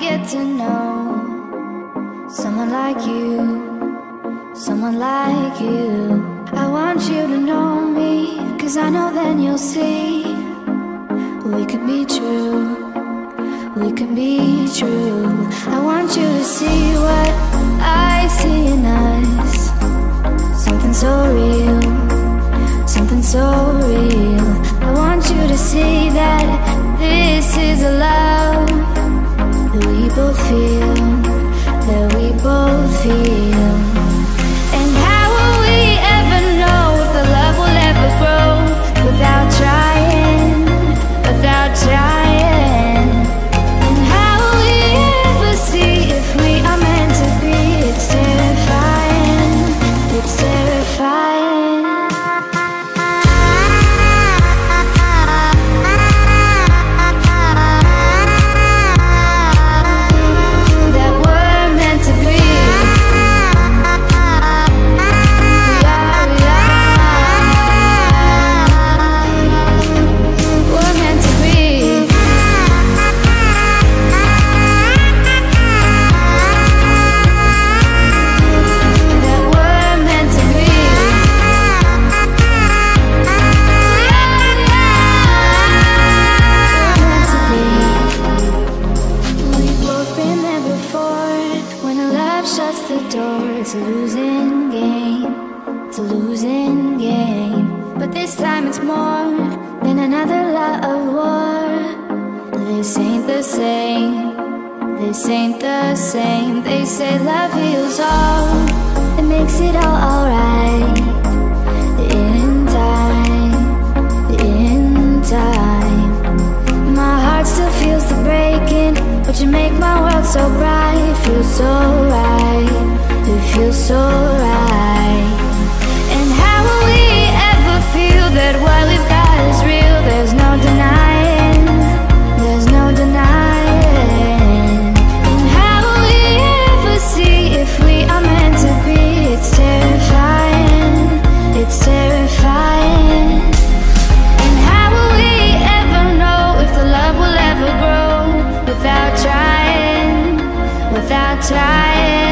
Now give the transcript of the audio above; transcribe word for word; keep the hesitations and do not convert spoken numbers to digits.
get to know someone like you, someone like you. I want you to know me, 'cause I know then you'll see we could be true, we could be true. I want you to see what I see in us, something so real, something so real. I want you to see that this is a love that we both feel, that we both feel. And how will we ever know if the love will ever grow without trying, without trying? And how will we ever see if we are meant to be? It's terrifying, it's terrifying. It's a losing game, it's a losing game. But this time it's more than another lot of war. This ain't the same, this ain't the same. They say love heals all, it makes it all alright. In time, in time. My heart still feels the breaking, but you make my world so bright. Feels so right, it feels so right. And how will we ever feel that what we've got is real? There's no denying, there's no denying. And how will we ever see if we are meant to be? It's terrifying, it's terrifying. And how will we ever know if the love will ever grow without trying, without trying?